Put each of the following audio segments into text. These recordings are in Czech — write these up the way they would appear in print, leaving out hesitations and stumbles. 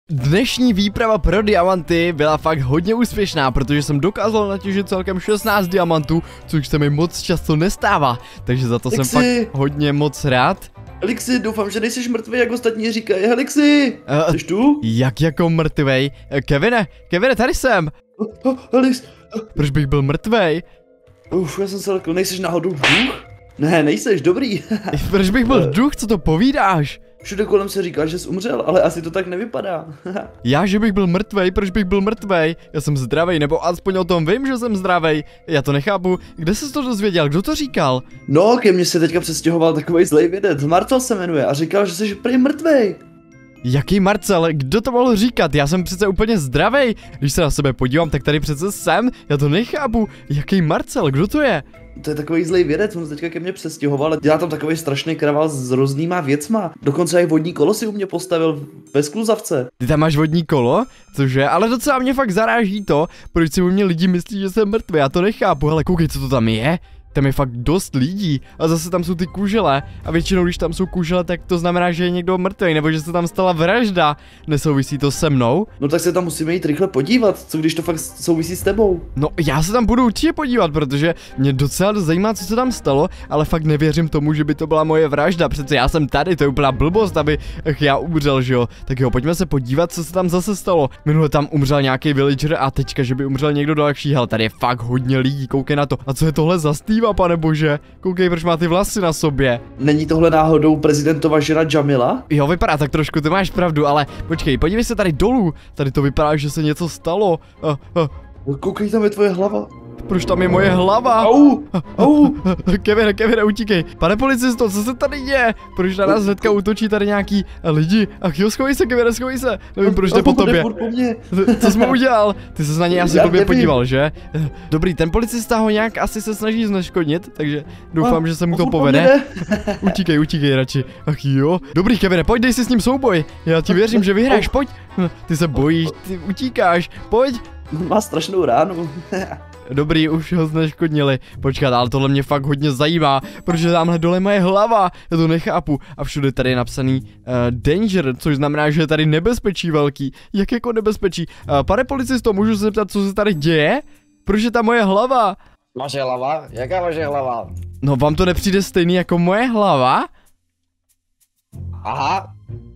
Dnešní výprava pro diamanty byla fakt hodně úspěšná, protože jsem dokázal natěžit celkem 16 diamantů, což se mi moc často nestává, takže za to jsem fakt hodně moc rád. Helixi, doufám, že nejsi mrtvý, jak ostatní říkají. Helixi, jsi tu? Jak jako mrtvej? Kevine, tady jsem. Helix. Proč bych byl mrtvej? Já jsem se lekl, nejsi náhodou duch? Ne, nejseš, dobrý. Proč bych byl duch, co to povídáš? Všude kolem se říká, že jsi umřel, ale asi to tak nevypadá. Já, že bych byl mrtvej, proč bych byl mrtvej? Já jsem zdravej, nebo aspoň o tom vím, že jsem zdravej. Já to nechápu. Kde jsi to dozvěděl? Kdo to říkal? No, ke mně se teďka přestěhoval takovej zlej vědec, Marcel se jmenuje a říkal, že jsi prý mrtvej. Jaký Marcel? Kdo to mohl říkat? Já jsem přece úplně zdravej. Když se na sebe podívám, tak tady přece jsem. Já to nechápu. Jaký Marcel? Kdo to je? To je takový zlej vědec, on se teďka ke mně přestěhoval, dělá tam takový strašný kravál s různýma věcma. Dokonce i vodní kolo si u mě postavil ve skluzavce. Ty tam máš vodní kolo? Cože? Ale docela mě fakt zaráží to, proč si u mě lidi myslí, že jsem mrtvý. Já to nechápu, ale koukej, co to tam je. Tam je fakt dost lidí a zase tam jsou ty kužele a většinou, když tam jsou kužele, tak to znamená, že je někdo mrtvý nebo že se tam stala vražda. Nesouvisí to se mnou? No tak se tam musíme jít rychle podívat, co když to fakt souvisí s tebou. No já se tam budu určitě podívat, protože mě docela zajímá, co se tam stalo, ale fakt nevěřím tomu, že by to byla moje vražda. Přece já jsem tady, to je úplná blbost, aby já umřel, že jo. Tak jo, pojďme se podívat, co se tam zase stalo. Minule tam umřel nějaký villager a teďka, že by umřel někdo další. Hele, tady je fakt hodně lidí, koukej na to. A co je tohle za Steva, pane bože? Koukej, proč má ty vlasy na sobě. Není tohle náhodou prezidentova žena Jamila? Jo, vypadá tak trošku, ty máš pravdu, ale počkej, podívej se tady dolů. Tady to vypadá, že se něco stalo. Koukej, tam je tvoje hlava. Proč tam je moje hlava? Au. Kevine, utíkej. Pane policisto, co se tady děje? Proč na nás hnedka útočí tady nějaký lidi? Ach jo, schovej se, Kevine, schovej se. Nevím, proč jde po tobě. Co jsi mu udělal? Ty se na něj asi blbě podíval, že? Dobrý, ten policista ho nějak asi se snaží zneškodnit, takže doufám, že se mu to povede. Utíkej radši. Ach jo. Dobrý, Kevine, pojď, dej si s ním souboj. Já ti věřím, že vyhráš, pojď. Ty se bojíš, ty utíkáš, pojď. Má strašnou ránu. Dobrý, už ho zneškodnili. Počkat, ale tohle mě fakt hodně zajímá, protože tamhle dole moje hlava, já to nechápu. A všude tady je napsaný danger, což znamená, že je tady nebezpečí velký. Jak jako nebezpečí? Pane policisto, můžu se zeptat, co se tady děje? Proč je ta moje hlava? Vaše hlava? Jaká vaše hlava? No, vám to nepřijde stejný jako moje hlava? Aha.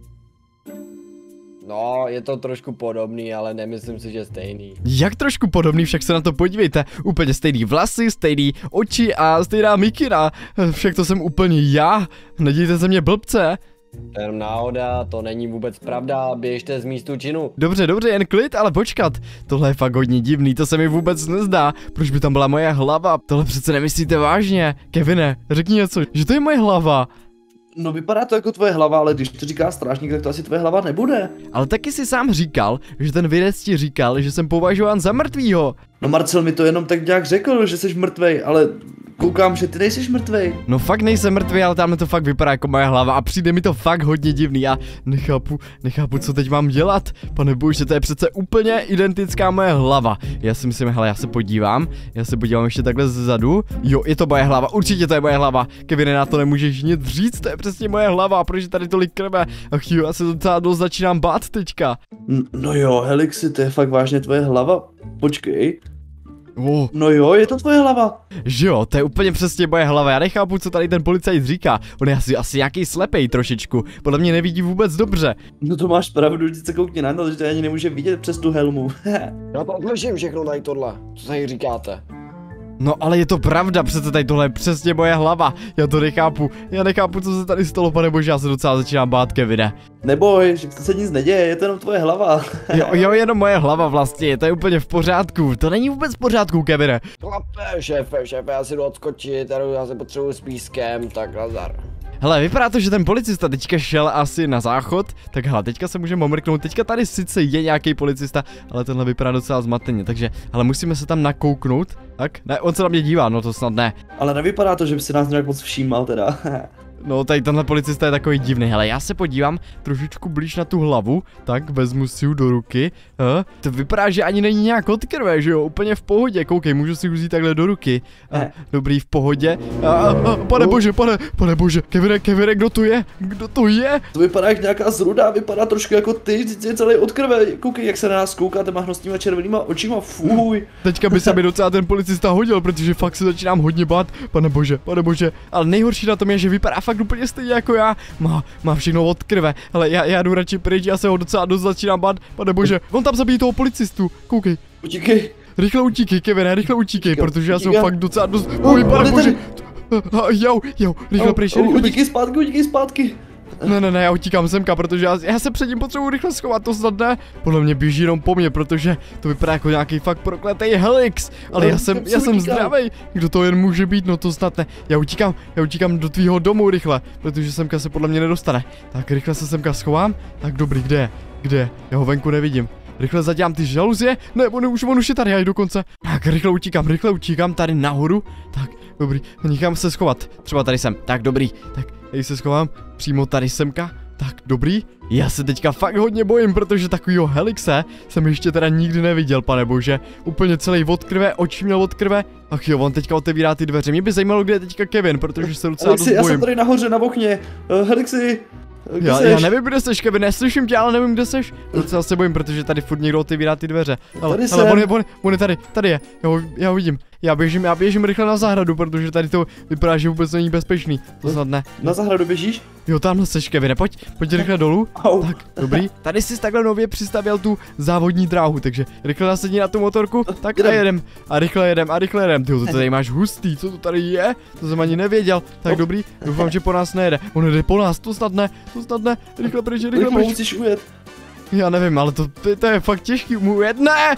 No, je to trošku podobný, ale nemyslím si, že stejný. Jak trošku podobný, však se na to podívejte. Úplně stejný vlasy, stejný oči a stejná mikina. Však to jsem úplně já. Nedějte ze mě blbce. Jenom náhoda, to není vůbec pravda, běžte z místu činu. Dobře, jen klid, ale počkat. Tohle je fakt hodně divný, to se mi vůbec nezdá. Proč by tam byla moje hlava? Tohle přece nemyslíte vážně. Kevine, řekni něco, že to je moje hlava. No vypadá to jako tvoje hlava, ale když to říká strážník, tak to asi tvoje hlava nebude. Ale taky si sám říkal, že ten vědec ti říkal, že jsem považován za mrtvýho. No Marcel mi to jenom tak nějak řekl, že jsi mrtvej, ale koukám, že ty nejsi mrtvej. No fakt nejsem mrtvý, ale tamhle to fakt vypadá jako moje hlava a přijde mi to fakt hodně divný a nechápu, co teď mám dělat. Pane bože, to je přece úplně identická moje hlava. Já si myslím, hele, já se podívám ještě takhle zezadu. Jo, je to moje hlava, určitě to je moje hlava. Kevine, na to nemůžeš nic říct, to je přesně moje hlava, protože tady tolik krve. Ach jo, já se docela dost začínám bát teďka. No jo, Helixi, to je fakt vážně tvoje hlava? Počkej. Oh. No jo, je to tvoje hlava. Že jo, to je úplně přesně moje hlava, já nechápu, co tady ten policajt říká. On je asi nějaký slepej trošičku, podle mě nevidí vůbec dobře. No to máš pravdu, vždyť se koukni na to, že to ani nemůže vidět přes tu helmu. Já to slyším všechno tady tohle, co tady říkáte. No ale je to pravda, přece tady tohle je přesně moje hlava, já nechápu, co se tady stalo, pane bože, já se docela začínám bát, Kevine. Neboj, že se nic neděje, je to jenom tvoje hlava. jo, jenom moje hlava vlastně, to je úplně v pořádku, to není vůbec v pořádku, Kevine. Chlape, šéfe, já si jdu odskočit, já se potřebuji s pískem, tak nazdar. Hele, vypadá to, že ten policista teďka šel asi na záchod, tak hele, teďka se můžeme omrknout, teďka tady sice je nějaký policista, ale tenhle vypadá docela zmateně, takže, hele, musíme se tam nakouknout, tak? Ne, on se na mě dívá, no to snad ne. Ale nevypadá to, že by si nás nějak moc všímal teda. No, tady tenhle policista je takový divný. Hele, já se podívám trošičku blíž na tu hlavu, tak vezmu si ji do ruky. To vypadá, že ani není nějak od krve, že jo? Úplně v pohodě. Koukej, můžu si ji vzít takhle do ruky. Dobrý, v pohodě. Pane bože, Kevine, kdo to je? Kdo to je? To vypadá jak nějaká zruda, vypadá trošku jako ty, je celý od krve. Koukej, jak se na nás kouká těma hnusnýma červenýma očima, fuj. Teďka by se mi docela ten policista hodil, protože fakt se začínám hodně bát. Pane bože. Ale nejhorší na tom je, že vypadá fakt úplně stejně jako já. Má všechno od krve. Hele, já jdu radši pryč, já se ho docela dost začínám bát. Pane bože, on tam zabíjí toho policistu. Koukej. Utíkej. Rychle utíkej, Kevine, rychle utíkej, protože já jsem fakt docela dost... Oj, pane bože. Jo, rychle pryč, Utíkej zpátky. Ne, já utíkám semka, protože já se před ním potřebuji rychle schovat, to snad ne. Podle mě běží jenom po mně, protože to vypadá jako nějaký fakt prokletý Helix. Ale já jsem zdravej. Kdo to jen může být, no to snad ne. Já utíkám do tvýho domu rychle, protože semka se podle mě nedostane. Tak rychle se semka schovám. Tak dobrý, kde je? Já ho venku nevidím. Rychle zadělám ty žaluzie. Ne, on už je tady, já jdu dokonce. Tak rychle utíkám tady nahoru. Tak, dobrý, někam se schovat. Třeba tady jsem. Tak, dobrý. Tak, tady se schovám. Přímo tady semka. Tak, dobrý. Já se teďka fakt hodně bojím, protože takovýho Helixe jsem ještě teda nikdy neviděl, pane bože. Úplně celý od krve, oči měl od krve. Ach jo, on teďka otevírá ty dveře. Mě by zajímalo, kde je teďka Kevin, protože se docela dost bojím. Já jsem tady nahoře na okně. Helixi. Já nevím, kde seš, Kevin, neslyším tě, ale nevím, kde seš. Docela se bojím, protože tady furt někdo otevírá ty dveře. Ale on je tady je, já ho vidím. Já běžím rychle na zahradu, protože tady to vypadá, že vůbec není bezpečný. To snad ne. Na zahradu běžíš? Jo, tamhle seš, Kevine, pojď rychle dolů. Tak, dobrý. Tady jsi takhle nově přistavěl tu závodní dráhu, takže rychle nasedni na tu motorku, tak a jedem. A rychle jedem. Ty to tady máš hustý, co to tady je? To jsem ani nevěděl. Tak dobrý, doufám, že po nás nejede. On jde po nás, to snad ne. Rychle pryč. Musíš ujet. Já nevím, ale to je fakt těžký, mu ujet, ne!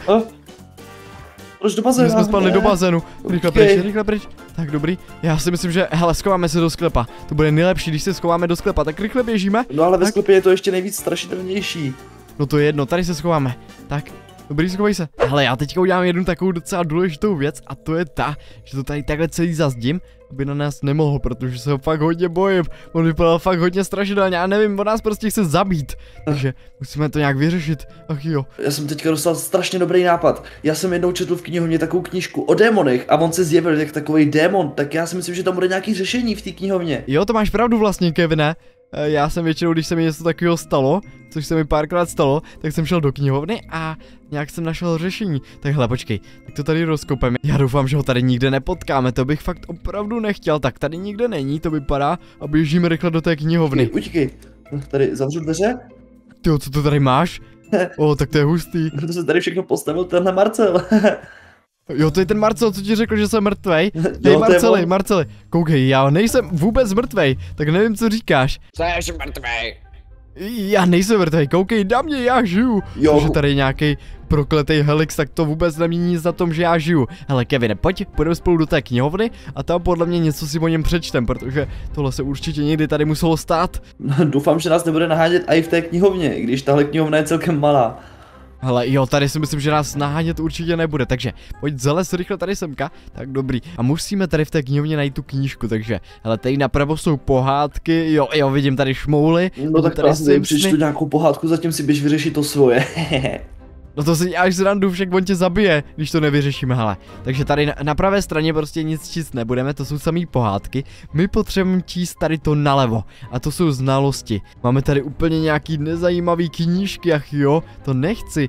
Proč do bazénu? My jsme spadli do bazénu. Rychle pryč. Tak dobrý. Já si myslím, že hele, schováme se do sklepa. To bude nejlepší, když se schováme do sklepa. Tak rychle běžíme. No ale ve sklepě je to ještě nejvíc strašidelnější. No to je jedno, tady se schováme. Tak, dobrý, schovej se. Hele, já teďka udělám jednu takovou docela důležitou věc a to je ta, že to tady takhle celý zazdím, aby na nás nemohl, protože se ho fakt hodně bojím. On vypadal fakt hodně strašidelně, já nevím, on nás prostě chce zabít. Takže musíme to nějak vyřešit. Ach jo. Já jsem teďka dostal strašně dobrý nápad. Já jsem jednou četl v knihovně takovou knížku o démonech a on se zjevil jak takový démon, tak já si myslím, že tam bude nějaký řešení v té knihovně. Jo, to máš pravdu vlastně, Kevine. Já jsem většinou, když se mi něco takového stalo, což se mi párkrát stalo, tak jsem šel do knihovny a nějak jsem našel řešení. Tak hele, počkej, tak to tady rozkopeme. Já doufám, že ho tady nikde nepotkáme, to bych fakt opravdu nechtěl. Tak tady nikde není, to vypadá, a běžíme rychle do té knihovny. Utíkej, tady zavřu dveře. Tyjo, co to tady máš? Tak to je hustý. To se tady všechno postavil tenhle Marcel. Jo, to je ten Marcel, co ti řekl, že jsem mrtvej. Hej, Marceli, koukej, já nejsem vůbec mrtvej, tak nevím, co říkáš. Jsi mrtvej. Já nejsem mrtvej, koukej na mě, já žiju. Protože tady je nějaký prokletý Helix, tak to vůbec nemění nic na tom, že já žiju. Hele, Kevine, půjdeme spolu do té knihovny a tam podle mě něco si o něm přečtem, protože tohle se určitě někdy tady muselo stát. Doufám, že nás nebude nahánět i v té knihovně, když tahle knihovna je celkem malá. Hele, jo, tady si myslím, že nás nahánět určitě nebude, takže pojď zelez rychle tady semka, tak dobrý. A musíme tady v té knihovně najít tu knížku, takže, hele, tady napravo jsou pohádky, jo, vidím tady šmouly. No tak tady si přečtu nějakou pohádku, zatím si běž vyřešit to svoje. No to si děláš zrandu, však on tě zabije, když to nevyřešíme, hele. Takže tady na pravé straně prostě nic číst nebudeme, to jsou samý pohádky. My potřebujeme číst tady to nalevo, a to jsou znalosti. Máme tady úplně nějaký nezajímavý knížky, ach jo, to nechci.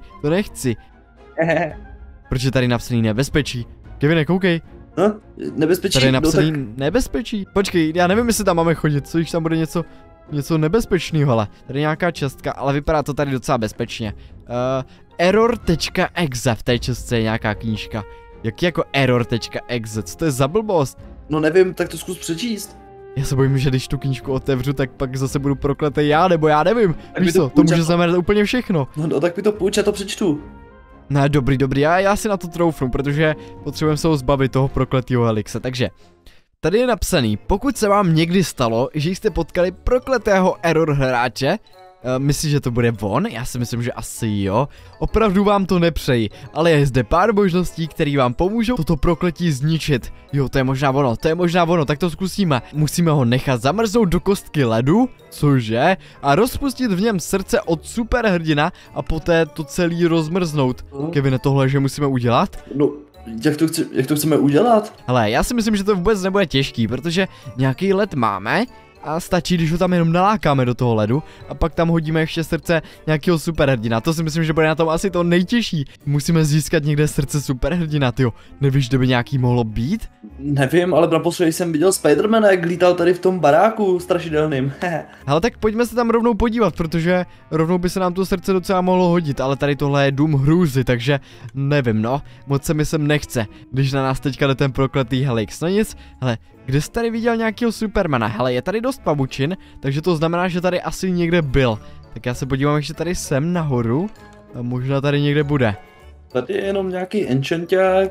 Proč je tady napsaný nebezpečí? Kevine, koukej. Nebezpečí? Tady je napsaný nebezpečí. Počkej, já nevím, jestli tam máme chodit, co když tam bude něco nebezpečného, hele. Tady nějaká čestka, ale vypadá to tady docela bezpečně. Error.exe, v té čestce je nějaká knížka. Jak jako error.exe, co to je za blbost? No nevím, tak to zkus přečíst. Já se bojím, že když tu knížku otevřu, tak pak zase budu prokletý já, nebo já nevím. Víš co, to může znamenat úplně všechno. No tak mi to půjč, já to přečtu. Ne, dobrý, já si na to troufnu, protože potřebujeme se ho zbavit toho prokletého Helixe, takže tady je napsaný, pokud se vám někdy stalo, že jste potkali prokletého error hráče, Myslíš, že to bude on? Já si myslím, že asi jo. Opravdu vám to nepřeji, ale je zde pár možností, které vám pomůžou toto prokletí zničit. Jo, to je možná ono, tak to zkusíme. Musíme ho nechat zamrznout do kostky ledu, cože? A rozpustit v něm srdce od superhrdina a poté to celý rozmrznout. Kevine, tohle, že musíme udělat? No, jak to chceme udělat? Hele, já si myslím, že to vůbec nebude těžký, protože nějaký led máme a stačí, když ho tam jenom nalákáme do toho ledu a pak tam hodíme ještě srdce nějakého superhrdina. To si myslím, že bude na tom asi to nejtěžší. Musíme získat někde srdce superhrdina, tyjo. Nevíš, kde by nějaký mohlo být? Nevím, ale naposledy jsem viděl Spidermana, jak lítal tady v tom baráku strašidelným. Ale tak pojďme se tam rovnou podívat, protože rovnou by se nám to srdce docela mohlo hodit, ale tady tohle je dům hrůzy, takže nevím, no. Moc se mi sem nechce, když na nás teďka jde ten prokletý Helix. No nic, hele, kde jsi tady viděl nějakého Supermana? Hele, je tady dost pavučin, takže to znamená, že tady asi někde byl. Tak já se podívám ještě tady sem nahoru a možná tady někde bude. Tady je jenom nějaký enchanták.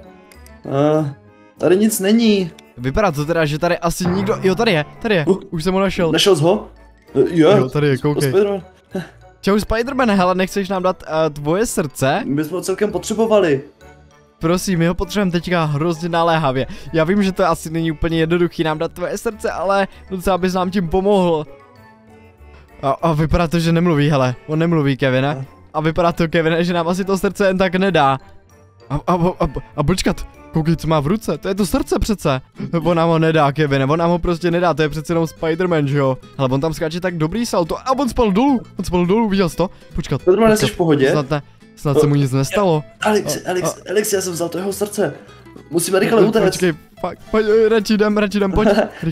Tady nic není. Vypadá to teda, že tady asi nikdo... Jo, tady je, už jsem ho našel. Našel jsi ho? Jo, tady je, koukej. Čau Spidermane, hele, nechceš nám dát tvoje srdce? My jsme ho celkem potřebovali. Prosím, my ho potřebujeme teďka hrozně naléhavě. Já vím, že to asi není úplně jednoduchý nám dát tvoje srdce, ale docela bys nám tím pomohl. A vypadá to, že nemluví, hele. On nemluví, Kevine. A vypadá to, Kevine, že nám asi to srdce jen tak nedá. A počkat, koukej, co má v ruce, to je to srdce přece. On nám ho nedá, Kevine, on nám ho prostě nedá, to je přece jenom Spider-Man, že jo. Ale on tam skáče tak dobrý salto a on spadl dolů, viděl jsi to? Počkat. Spider-Man, jsi v pohodě? Snad se mu nic nestalo. Alex, já jsem vzal to jeho srdce. Musíme rychle utéct. Počkej, pojď, radši jdem, pojď.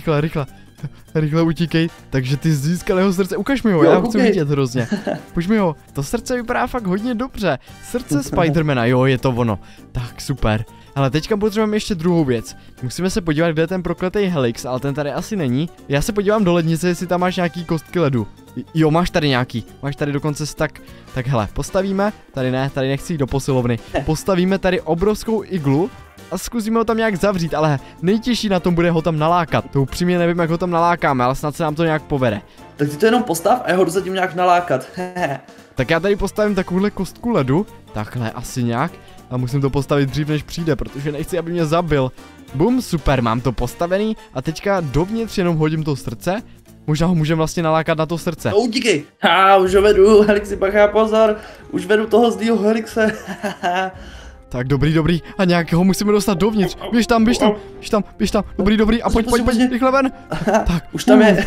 Rychle utíkej. Takže ty získal jeho srdce, ukaž mi ho, já ho chci vidět hrozně. Pojď mi ho, to srdce vypadá fakt hodně dobře. Srdce Spidermana, jo, je to ono. Tak, super. Ale teďka potřebujeme ještě druhou věc. Musíme se podívat, kde je ten prokletý Helix, ale ten tady asi není. Já se podívám do lednice, jestli tam máš nějaký kostky ledu. Jo, máš tady nějaký. Máš tady dokonce tak hele, postavíme, tady ne, tady nechci jít do posilovny. Postavíme tady obrovskou iglu a zkusíme ho tam nějak zavřít, ale nejtěžší na tom bude ho tam nalákat. To upřímně nevím, jak ho tam nalákáme, ale snad se nám to nějak povede. Tak ty to jenom postav a já ho jdu zatím nějak nalákat. Tak já tady postavím takovouhle kostku ledu, takhle asi nějak. A musím to postavit dřív, než přijde, protože nechci, aby mě zabil. Bum, super, mám to postavený a teďka dovnitř jenom hodím to srdce. Možná ho můžeme vlastně nalákat na to srdce. No utíkej, už ho vedu, Helixi, bacha, pozor, už vedu toho zlýho Helixe. Tak dobrý, a nějakého musíme dostat dovnitř. Běž tam, dobrý, a pojď, rychle ven. Tak, už tam je.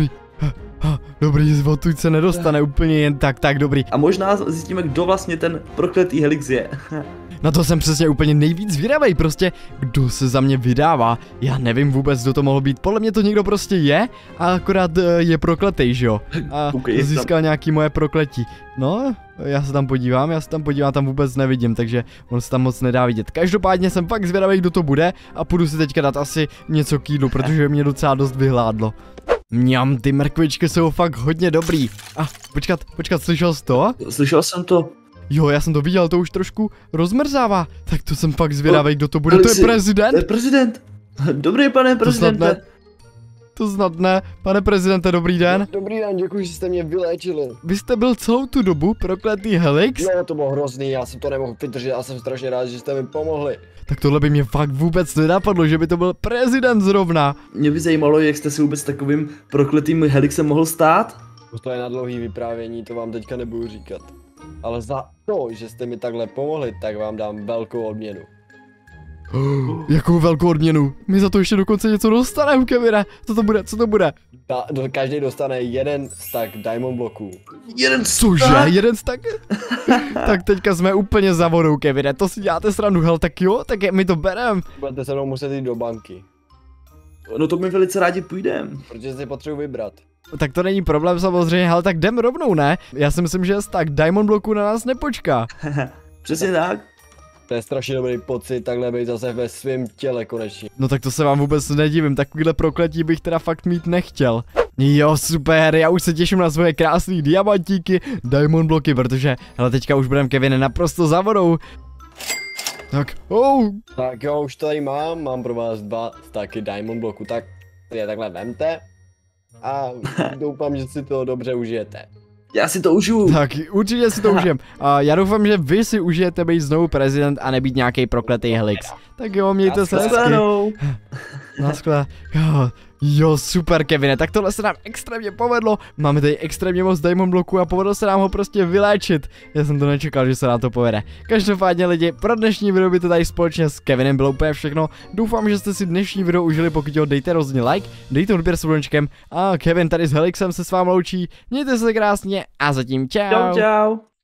Dobrý, odtud se nedostane úplně jen tak dobrý. A možná zjistíme, kdo vlastně ten prokletý Helix je. Na to jsem přesně úplně nejvíc zvědavej, prostě kdo se za mě vydává. Já nevím vůbec, kdo to mohl být, podle mě to někdo prostě je a akorát je prokletej, že jo. A získal nějaký moje prokletí. No, já se tam podívám, tam vůbec nevidím, takže on se tam moc nedá vidět. Každopádně jsem fakt zvědavý, kdo to bude a půjdu si teďka dát asi něco k jídlu, protože mě docela dost vyhládlo. Mňam, ty mrkvičky jsou fakt hodně dobrý. Počkat, slyšel jsi to? Slyšel jsem to. Jo, já jsem to viděl, to už trošku rozmrzává. Tak to jsem fakt zvědavý, kdo to bude. To je prezident? To je prezident. Dobrý, pane prezidente. To snad ne. Pane prezidente, dobrý den. Dobrý den, děkuji, že jste mě vyléčili. Vy jste byl celou tu dobu prokletý Helix? Jo, to bylo hrozný, já jsem to nemohl vydržet a jsem strašně rád, že jste mi pomohli. Tak tohle by mě fakt vůbec nenapadlo, že by to byl prezident zrovna. Mě by zajímalo, jak jste si vůbec takovým prokletým Helixem mohl stát. To je na dlouhý vyprávění, to vám teďka nebudu říkat. Ale za to, že jste mi takhle pomohli, tak vám dám velkou odměnu. Jakou velkou odměnu? My za to ještě dokonce něco dostaneme, Kevine. Co to bude? Každý dostane jeden stack diamond bloků. Cože? Jeden stack? Tak teďka jsme úplně za vodou, Kevine, to si děláte srandu, hel, tak jo, tak my to berem. Budete se mnou muset jít do banky. No to my velice rádi půjdeme. Protože si potřebuji vybrat. Tak to není problém samozřejmě, ale tak jdem rovnou, ne? Já si myslím, že tak diamond bloků na nás nepočká. Přesně tak. To je strašně dobrý pocit, takhle být zase ve svém těle konečně. No tak to se vám vůbec nedivím, takovýhle prokletí bych teda fakt mít nechtěl. Jo, super, já už se těším na svoje krásné diamantíky, diamond bloky, protože hele, teďka už budeme, Kevine, naprosto za vodou. Tak, Tak jo, už tady mám pro vás 2 stacky diamond bloku, tak je takhle vemte a doufám, že si to dobře užijete. Já si to užiju. Tak, určitě si to užijem. A já doufám, že vy si užijete být znovu prezident a nebýt nějaký prokletý Helix. Tak jo, mějte se hezky. Naschle. Jo, super, Kevine, tak tohle se nám extrémně povedlo. Máme tady extrémně moc diamond bloků a povedlo se nám ho prostě vyléčit. Já jsem to nečekal, že se nám to povede. Každopádně lidi, pro dnešní video by to tady společně s Kevinem bylo úplně všechno. Doufám, že jste si dnešní video užili, pokud ho dejte rozhodně like, dejte odběr s zvonečkem a Kevin tady s Helixem se s vámi loučí. Mějte se krásně a zatím čau. Čau.